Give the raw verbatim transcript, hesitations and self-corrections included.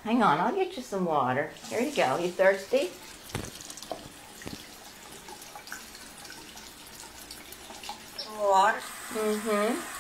Hang on, I'll get you some water. Here you go. You thirsty? Water. Mm-hmm.